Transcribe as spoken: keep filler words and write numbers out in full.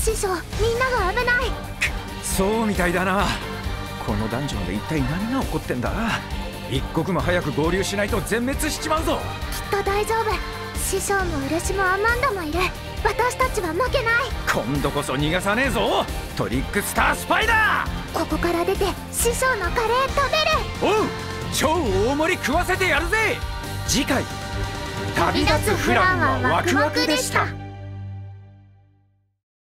師匠、みんなが危ない。 そうみたいだな。このダンジョンで一体何が起こってんだ。一刻も早く合流しないと全滅しちまうぞ。 きっと大丈夫。師匠も嬉もアマンダもいる。私たちは負けない。 今度こそ逃がさねえぞ、トリックスタースパイダー。 ここから出て師匠のカレー食べる。 おう、超大盛り食わせてやるぜ。次回、 旅立つフランはワクワクでした。